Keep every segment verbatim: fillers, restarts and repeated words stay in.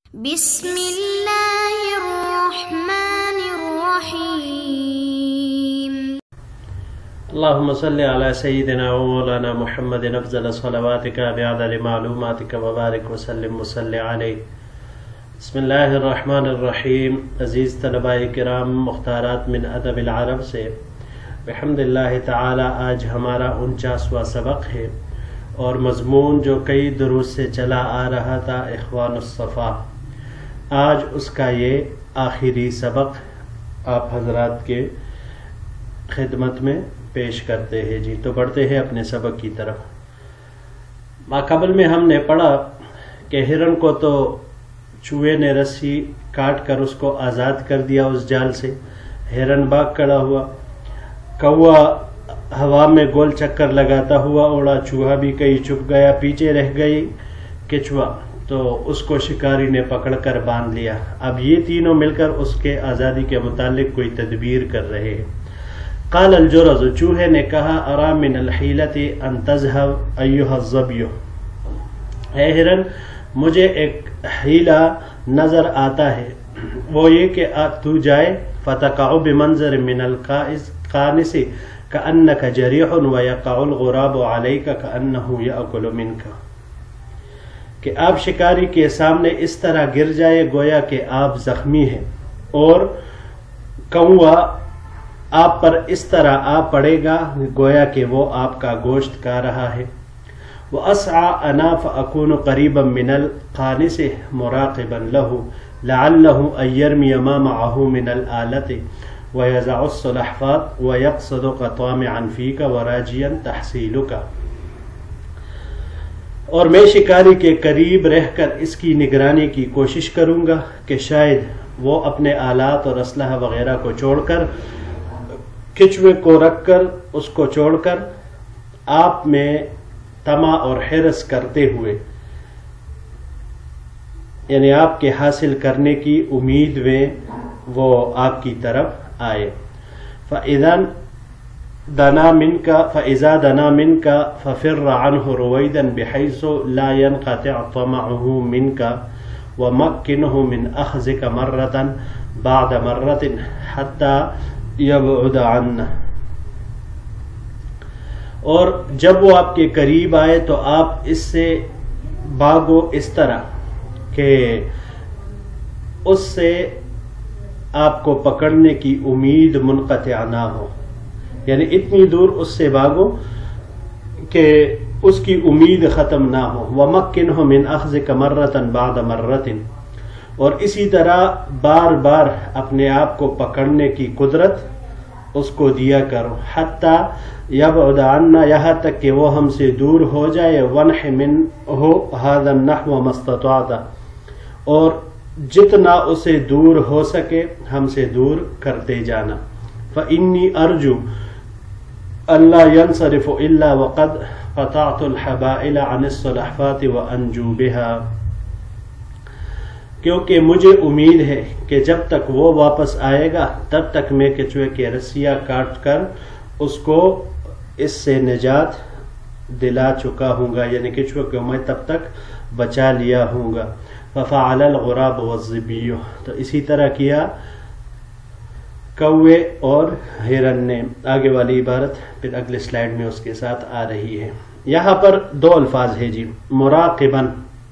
بسم اللہ الرحمن الرحیم اللہم صلی علی سیدنا و مولانا محمد افضل صلواتک بعدد معلوماتک وبارک وسلم وصلی علیہ. بسم اللہ الرحمن الرحیم. عزیز طلباء کرام، مختارات من ادب العرب سے بحمد اللہ تعالی آج ہمارا انچاسواں سبق ہے، اور مضمون جو کئی دروس سے چلا آ رہا تھا اخوان الصفا، آج اس کا یہ آخری سبق آپ حضرات کے خدمت میں پیش کرتے ہیں. جی تو بڑھتے ہیں اپنے سبق کی طرف. ماقبل میں ہم نے پڑھا کہ ہرن کو تو چوہے نے رسی کاٹ کر اس کو آزاد کر دیا اس جال سے، ہرن بھاگ کھڑا ہوا، کوا ہوا میں گول چکر لگاتا ہوا اڑا، چوہا بھی کہیں چھپ گیا، پیچھے رہ گئی کچوا، تو اس کو شکاری نے پکڑ کر باندھ لیا. اب یہ تینوں مل کر اس کے آزادی کے متعلق کوئی تدبیر کر رہے ہیں. قال الجرز، چوہے نے کہا، ارا من الحیلت ان تذهب ایھا الظبی، اے ہرن مجھے ایک حیلہ نظر آتا ہے، وہ یہ کہ تو جائے فتقع بمنظر من القانص کأنک جریح ویقع الغراب علیک کأنہ یأکل منک، کہ آپ شکاری کے سامنے اس طرح گر جائے گویا کہ آپ زخمی ہیں، اور کوا آپ پر اس طرح آ پڑے گا گویا کہ وہ آپ کا گوشت کھا رہا ہے. وَأَسْعَى أَنَا فَأَكُونُ قَرِيبًا مِنَ الْقَانِصِ مُرَاقِبًا لَهُ لَعَلَّهُ أَن يَرْمِيَ مَا مَعَهُ مِنَ الْآلَةِ وَيَزَعُ السُّلَحْفَاتِ وَيَقْصِدُكَ طَامِعًا فِيكَ وَرَاجِيًا تَحْصِيلُكَ، اور میں شکاری کے قریب رہ کر اس کی نگرانی کی کوشش کروں گا کہ شاید وہ اپنے آلات اور اسلحہ وغیرہ کو چھوڑ کر، کچوے کو رکھ کر، اس کو چھوڑ کر آپ میں طمع اور حرص کرتے ہوئے، یعنی آپ کے حاصل کرنے کی امید میں وہ آپ کی طرف آئے. فَإِذَا دَنَا مِنْكَ فَإِذَا دَنَا مِنْكَ فَفِرَّ عَنْهُ رُوَيْدًا بِحَيْثُ لَا يَنْقَطِعُ طَمَعُهُ مِنْكَ وَمَكِّنْهُ مِنْ أَخْذِكَ مَرَّةً بَعْدَ مَرَّةٍ حَتَّى يَبْعُدَ عَنَّ، اور جب وہ آپ کے قریب آئے تو آپ اس سے بھاگو اس طرح کہ اس سے آپ کو پکڑنے کی امید منقطع نہ ہو، یعنی اتنی دور اس سے بھاگو کہ اس کی امید ختم نہ ہو. وَمَكِّنْهُ مِنْ أَخْذِكَ مَرَّةً بَعْدَ مَرَّةٍ، اور اسی طرح بار بار اپنے آپ کو پکڑنے کی قدرت اس کو دیا کرو. حتیٰ یبعد عنا، یہاں تک کہ وہ ہم سے دور ہو جائے. ونح منہ ھذا النحو ما استطعت، اور جتنا اسے دور ہو سکے ہم سے دور کرتے جانا. فإنی ارجو اللہ ينصرف الا وقد قطعت الحبائل عن السلحفات وانجو بها، کیونکہ مجھے امید ہے کہ جب تک وہ واپس آئے گا تب تک میں کچوے کے رسیاں کاٹ کر اس کو اس سے نجات دلا چکا ہوں گا، یعنی کچوے کو میں تب تک بچا لیا ہوں گا. ففعل الغراب والظبی، تو اسی طرح کیا کوے اور ہرن نے. آگے والی عبارت پھر اگلے سلائیڈ میں اس کے ساتھ آ رہی ہے. یہاں پر دو الفاظ ہے جی. مراقباً،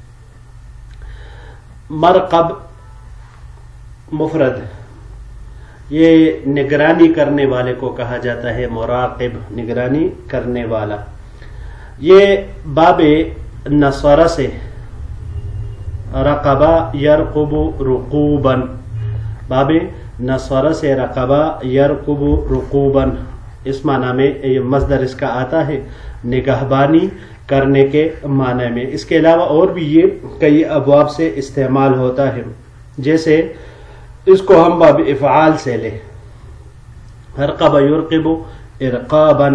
مرقب مفرد، یہ نگرانی کرنے والے کو کہا جاتا ہے مراقب، نگرانی کرنے والا. یہ باب نصرہ سے رقبہ یرقب رقوباً، باب نصرہ سے رقبہ یرقب رقوباً، اس معنی میں یہ مصدر اس کا آتا ہے نگہبانی کرنے کے معنی میں. اس کے علاوہ اور بھی یہ کئی ابواب سے استعمال ہوتا ہے، جیسے اس کو ہم باب افعال سے لیں. ارقب یرقب ارقاباً،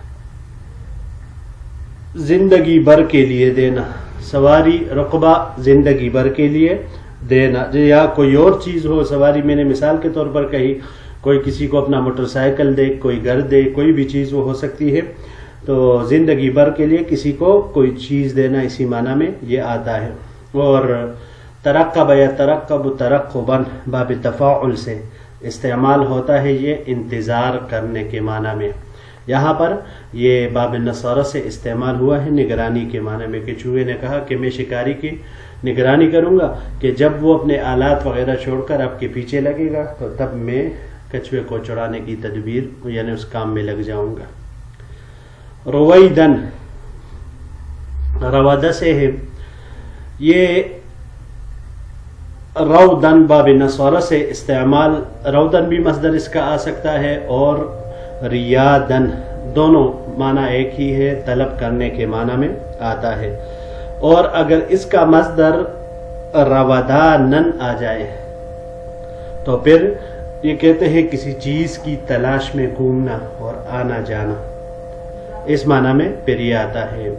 زندگی بھر کے لیے دینا، سواری رقبہ زندگی بھر کے لیے دینا. یا کوئی اور چیز ہو سواری، میں نے مثال کے طور پر کہی، کوئی کسی کو اپنا موٹر سائیکل دے، کوئی گھر دے، کوئی بھی چیز وہ ہو سکتی ہے، تو زندگی بھر کے لیے کسی کو کوئی چیز دینا اسی معنی میں یہ آتا ہے. اور तरक्कब या तरक्कब तरक्कुबन बाब तफाउल से इस्तेमाल होता है, ये इंतज़ार करने के माना में। यहाँ पर ये बाब नसरा से इस्तेमाल हुआ है निगरानी के माने में, कि चूहे ने कहा कि मैं शिकारी की निगरानी करूँगा कि जब वो अपने आलात वगैरह छोड़कर आपके पीछे लगेगा तो तब मैं कछुए को चुराने की तदबीर यानी उस काम में लग जाऊँगा। रुवैदन रवादा से है, ये रौदन बाब नसरा से इस्तेमाल, रौदन भी मस्दर इसका आ सकता है और रियादन दोनों माना एक ही है, तलब करने के माना में आता है। और अगर इसका मस्दर रवदानन आ जाए तो फिर ये कहते हैं किसी चीज की तलाश में घूमना और आना जाना, इस माना में फिर ये आता है।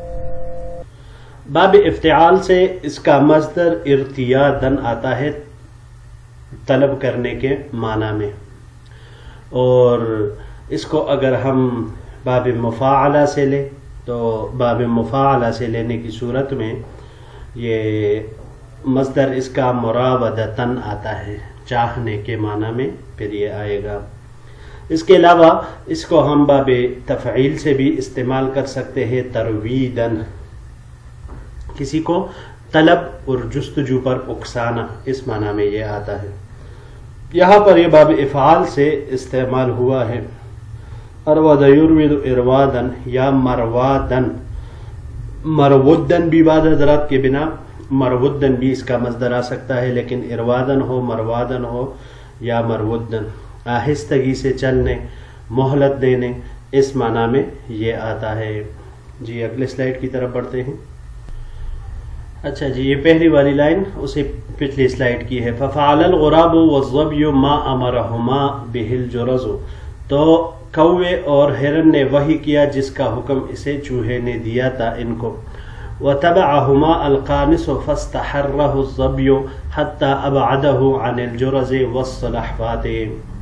बाब इफ्तिआल से इसका मस्दर इर्तियादन आता है, तलब करने के माना में। और इसको अगर हम बाब मुफाअला से ले तो बाब मुफाअला से लेने की सूरत में ये मस्दर इसका मुरावदतन आता है, चाहने के माना में फिर ये आएगा। इसके अलावा इसको हम बाब तफ़ईल से भी इस्तेमाल कर सकते हैं, तरवीदन, किसी को तलब और जुस्तजू पर उकसाना, इस माना में ये आता है। यहाँ पर यह बाब इफ़आल से इस्तेमाल हुआ है। अरवद युरविद इरवादन या मरवादन, मरवुद्दन भी बाद हज़रात के बिना मरवुद्दन भी इसका मस्दर आ सकता है, लेकिन इरवादन हो, मरवादन हो या मरवुद्दन, आहिस्तगी से चलने, मोहलत देने, इस माना में ये आता है। जी अगले स्लाइड की तरफ बढ़ते हैं। अच्छा जी, ये पहली वाली लाइन उसी पिछली स्लाइड की है। फफ़अलल गुराबु वज़्ज़ब्यु मा अमरहुमा बिहिल जुरज़ु, तो कौवे और हिरन ने वही किया जिसका हुक्म इसे चूहे ने दिया था इनको। वतबअहुमा अलक़ानिसु फ़स्तहर्रहु ज़ब्यु हत्ता अबअदहु अनिल जुरज़ि वस्सलहफ़ाति,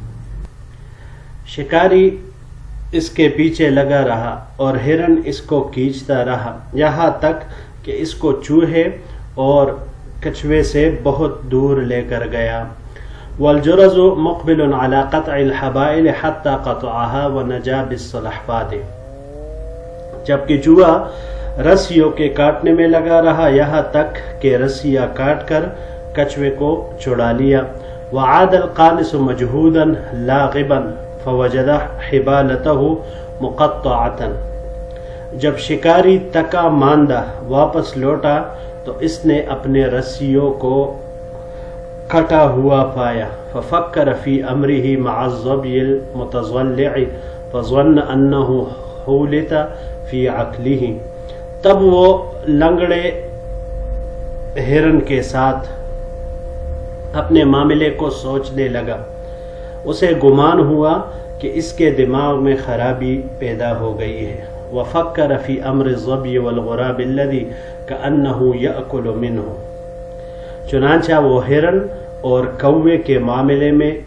शिकारी इसके पीछे लगा रहा और हिरन इसको खींचता रहा यहाँ तक कि इसको चूहे और कछुए से बहुत दूर लेकर गया। वलजुरज़ु मुक़बिलुन अला क़त्इल हबाइल हत्ता क़तअहा व नजा बिस्सलहफ़ात, जबकि चूहा रस्सियों के काटने में लगा रहा यहाँ तक कि रस्सियाँ काट कर कछुए को छुड़ा लिया। वआदल क़ानिसु मजहूदन लाग़िबन फवजदा हिबालतहु मुक़त्तअतन, जब शिकारी तका मांदा वापस लौटा तो इसने अपने रस्सियों को कटा हुआ पाया। फफक्कर फी अमरिही मअ ज़ब्यिल मुतज़ल्लिअ फज़न्न अन्नहु हुलिता फी अक़लिही, तब वो लंगड़े हिरन के साथ अपने मामले को सोचने लगा। उसे गुमान हुआ कि इसके दिमाग में खराबी पैदा हो गई है। वफ़क्कर फी अम्र ज़ब्य वल गुराब अल्लज़ी कअन्नहु यअकुलु मिन्हु, चुनांचा वो हिरन और कौवे के मामले में,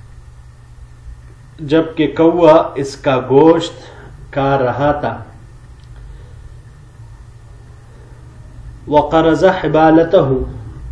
जबकि कौवा इसका गोश्त खा रहा था। वक़रज़ा हिबालतहु,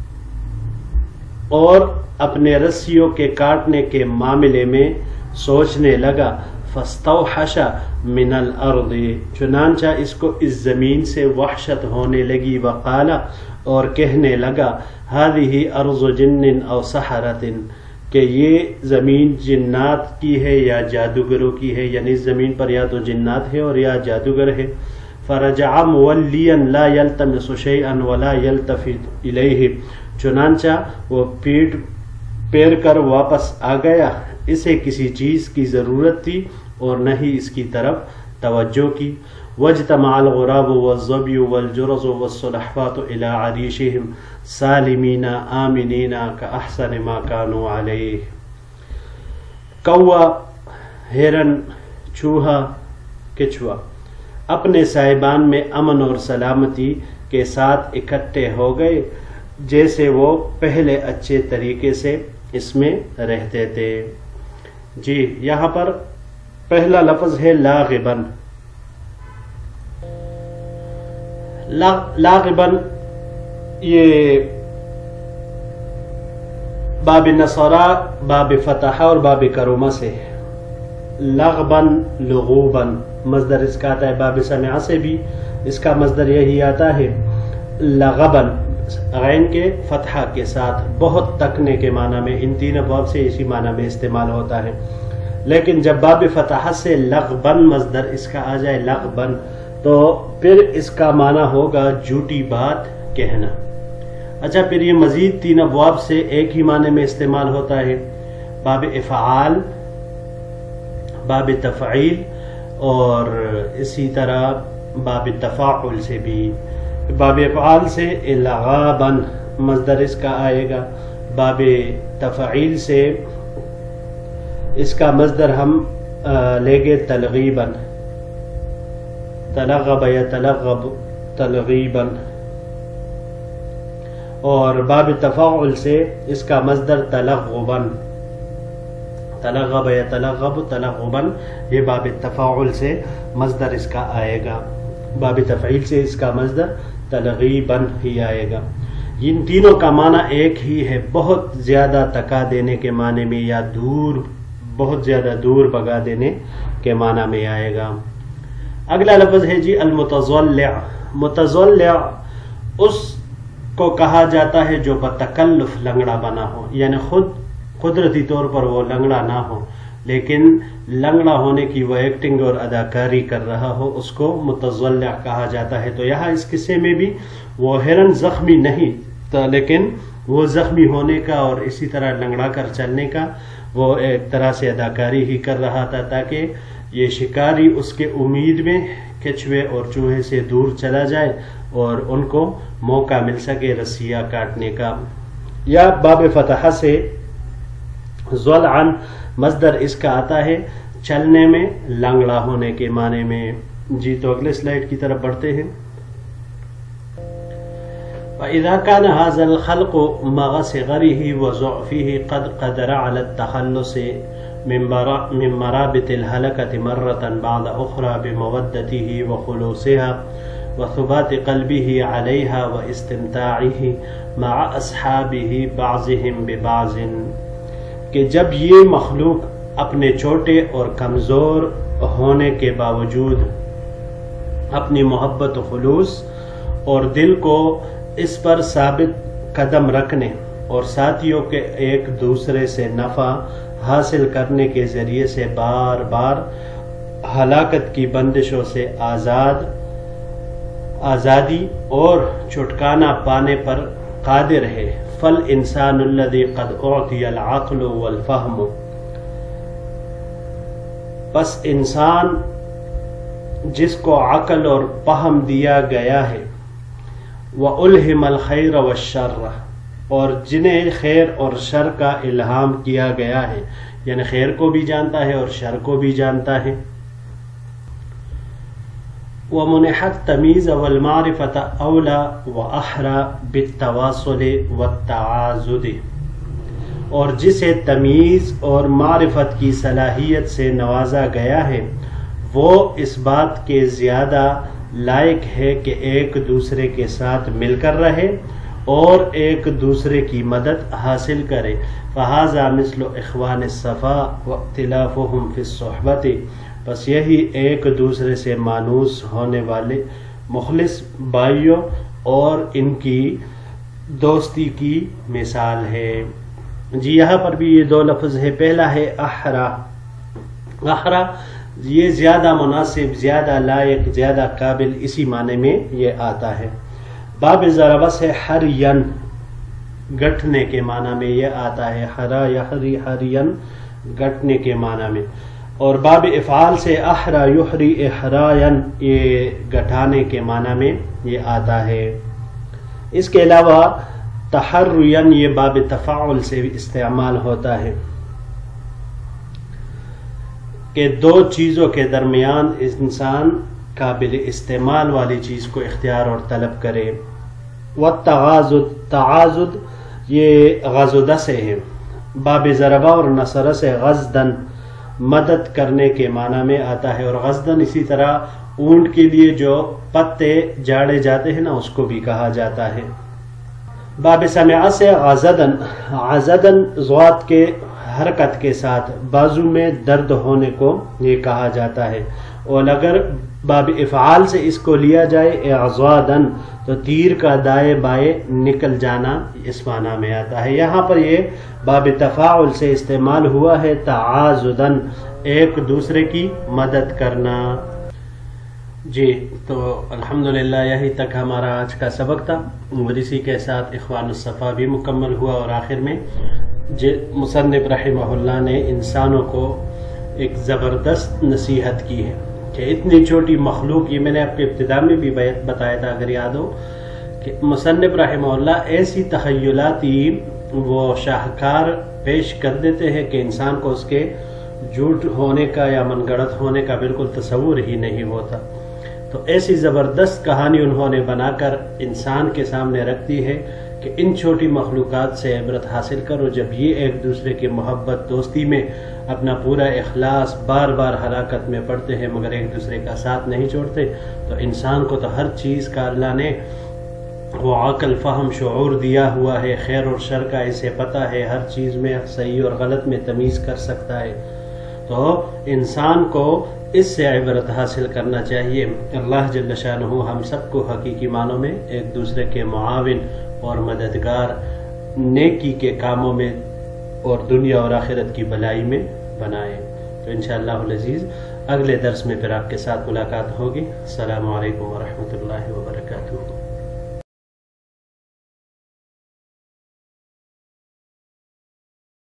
और अपने रस्सियों के काटने के मामले में सोचने लगा। फस्तौहशा मिनल अर्दी, चुनांचा इसको इस जमीन से वहशत होने लगी। वक़ाला, और कहने लगा, हादिही अर्ज़ु जिन्निन औ सहरतिन, कि ये ज़मीन जिन्नात की है या जादूगरों की है, यानी इस ज़मीन पर या तो जिन्नात है और या जादूगर है। फ़रजअ मुवल्लियन ला यल्तमिसु शैअन वला यल्तफ़ित इलैहि, चुनांचा वो पीठ पैर कर वापस आ गया, इसे किसी चीज की जरूरत थी और न ही इसकी तरफ तवज्जो की। वज्तमअल गुराबु वज़्ज़ब्यु वलजुरज़ु वस्सलहफ़ातु इला अरीशिहिम सालिमीना आमिनीना कअहसन मा कानू अलैहि, कौवा, हिरन, चूहा, कछुआ अपने साहिबान में अमन और सलामती के साथ इकट्ठे हो गए, जैसे वो पहले अच्छे तरीके से इसमें रहते थे। जी यहाँ पर पहला लफ्ज है लाग़िबन। ला, लाग़िबन ये باب نصرہ باب فتح اور باب کرومہ سے ہے. لغبن لغوبن مصدر اس کا آتا ہے. باب سمع سے بھی اس کا مصدر یہی آتا ہے لغبن غین کے فتحہ کے ساتھ بہت تکنے کے معنی میں. ان تین ابواب سے اسی معنی میں استعمال ہوتا ہے. لیکن جب باب فتح سے لغبن مصدر اس کا آ جائے لغبن تو پھر اس کا معنی ہوگا جھوٹی بات کہنا. اچھا پھر یہ مزید تین ابواب سے ایک ہی معنی میں استعمال ہوتا ہے. باب افعال باب تفعیل اور اسی طرح باب تفاعل سے بھی. باب افعال سے لغابن مصدر اس کا آئے گا. باب تفعیل سے اس کا مصدر ہم لے گے تلغیبن تلغب یا تلغب تلغیبن. اور باب تفاعل سے اس کا مصدر تلغبن تلغب یا تلغب تلغبن. یہ باب تفاعل سے مصدر اس کا آئے گا. باب تفعیل سے اس کا مصدر تلغیبن ہی آئے گا. ان تینوں کا معنی ایک ہی ہے. بہت زیادہ تکا دینے کے معنی میں یا دور بہت زیادہ دور بگا دینے کے معنی میں آئے گا. اگلا لفظ ہے جی المتضلع. متضلع اس کو کہا جاتا ہے جو بتکلف لنگڑا بنا ہو، یعنی خود قدرتی طور پر وہ لنگڑا نہ ہو لیکن لنگڑا ہونے کی وہ ایکٹنگ اور اداکاری کر رہا ہو، اس کو متضلع کہا جاتا ہے. تو یہاں اس قصے میں بھی وہ ہرن زخمی نہیں تھا لیکن وہ زخمی ہونے کا اور اسی طرح لنگڑا کر چلنے کا وہ ایک طرح سے اداکاری ہی کر رہا تھا تاکہ یہ شکاری اس کے امید میں کچھوے اور چوہے سے دور چلا جائے اور ان کو موقع مل سکے رسیاں کاٹنے کا. یا باب فتح سے ضلعن مصدر اس کا آتا ہے چلنے میں لنگڑا ہونے کے معنی میں. جی تو اگلے سلائیڈ کی طرف بڑھتے ہیں. وَإِذَا كَانَ هَذَا الْخَلْقُ مَعَ صِغَرِهِ وَضُعْفِهِ قَدْ قَدَرَ عَلَى التَّخَلُّصِ مِنْ مَرَابِطِ الْهَلَكَةِ مَرَّةً بَعْدَ أُخْرَى بِمَوَدَّتِهِ وَخُلُوصِهَا وَثُبَاتِ قَلْبِهِ عَلَيْهَا وَإِسْتِمْتَاعِهِ مَعَ أَصْحَابِهِ بَعْضِهِمْ بِبَعْضٍ کہ جب یہ مخلوق اپنے چھوٹے اور کمزور ہونے کے باوجود اپنی محبت و خلوص اور دل کو اس پر ثابت قدم رکھنے اور ساتھیوں کے ایک دوسرے سے نفع حاصل کرنے کے ذریعے سے بار بار ہلاکت کی بندشوں سے آزاد آزادی اور چھٹکانا پانے پر قادر ہے. فل انسان الذی قد اعطی العقل والفہم پس انسان جس کو عقل اور فہم دیا گیا ہے وَأُلْهِمَ الْخَيْرَ وَالشَّرَّ اور جنہیں خیر اور شر کا الہام کیا گیا ہے، یعنی خیر کو بھی جانتا ہے اور شر کو بھی جانتا ہے. وَمُنِحَ التَّمِيزَ وَالْمَعْرِفَةَ أَوْلَى وَأَحْرَى بِالتَّوَاصُلِ وَالتَّعَاضُدِ اور جسے تمیز اور معرفت کی صلاحیت سے نوازا گیا ہے وہ اس بات کے زیادہ لائق ہے کہ ایک دوسرے کے ساتھ مل کر رہے اور ایک دوسرے کی مدد حاصل کرے. فَهَذَا مِثْلُ إِخْوَانِ الصَّفَاءِ وَاخْتِلَافُهُمْ فِي الصُّحْبَةِ بس یہی ایک دوسرے سے مانوس ہونے والے مخلص بھائیوں اور ان کی دوستی کی مثال ہے. جی یہاں پر بھی یہ دو لفظ ہے. پہلا ہے احرا. احرا یہ زیادہ مناسب، زیادہ لائق، زیادہ قابل، اسی معنی میں یہ آتا ہے. باب ضربہ سے حرین گٹھنے کے معنی میں یہ آتا ہے. حرا یحری حرین گٹھنے کے معنی میں. اور باب افعال سے احرا یحری احرائن یہ گٹھانے کے معنی میں یہ آتا ہے. اس کے علاوہ تحرین یہ باب تفاعل سے بھی استعمال ہوتا ہے کہ دو چیزوں کے درمیان انسان قابل استعمال والی چیز کو اختیار اور طلب کرے. والتعاضد تعاضد یہ غزدہ سے ہے. باب ضربہ اور نصرہ سے غزدن مدد کرنے کے معنی میں آتا ہے. اور غزدن اسی طرح اونٹ کے لیے جو پتے جاڑے جاتے ہیں نا اس کو بھی کہا جاتا ہے. باب سمع سے غزدن، غزدن ضاد کے حرکت کے ساتھ بازو میں درد ہونے کو یہ کہا جاتا ہے، اور اگر باب افعال سے اس کو لیا جائے اعضادن تو تیر کا دائیں بائیں نکل جانا اس معنی میں آتا ہے۔ یہاں پر یہ باب تفاعل سے استعمال ہوا ہے تعاضدن، ایک دوسرے کی مدد کرنا۔ جی تو الحمدللہ یہی تک ہمارا آج کا سبق تھا، اور اسی کے ساتھ اخوان الصفا بھی مکمل ہوا، اور آخر میں مصنف رحمہ اللہ نے انسانوں کو ایک زبردست نصیحت کی ہے کہ اتنی چھوٹی مخلوق، یہ میں نے آپ کے ابتدا میں بھی بتایا تھا اگر یاد ہو، کہ مصنف رحمہ اللہ ایسی تخیلاتی وہ شاہکار پیش کر دیتے ہیں کہ انسان کو اس کے جھوٹ ہونے کا یا من گڑت ہونے کا بالکل تصور ہی نہیں ہوتا۔ تو ایسی زبردست کہانی انہوں نے بنا کر انسان کے سامنے رکھ دی ہے کہ ان چھوٹی مخلوقات سے عبرت حاصل کرو۔ جب یہ ایک دوسرے کی محبت دوستی میں اپنا پورا اخلاص بار بار ہلاکت میں پڑتے ہیں مگر ایک دوسرے کا ساتھ نہیں چھوڑتے، تو انسان کو تو ہر چیز کا اللہ نے وہ عقل فہم شعور دیا ہوا ہے، خیر اور شر کا اسے پتہ ہے، ہر چیز میں صحیح اور غلط میں تمیز کر سکتا ہے۔ تو انسان کو اس سے عبرت حاصل کرنا چاہیے۔ اللہ جل شانہ ہم سب کو حقیقی معنوں میں ایک دوسرے کے معاون اور مددگار نیکی کے کاموں میں اور دنیا اور آخرت کی بھلائی میں بنائے۔ تو انشاءاللہ العزیز اگلے درس میں پھر آپ کے ساتھ ملاقات ہوگی۔ السلام علیکم ورحمۃ اللہ وبرکاتہ۔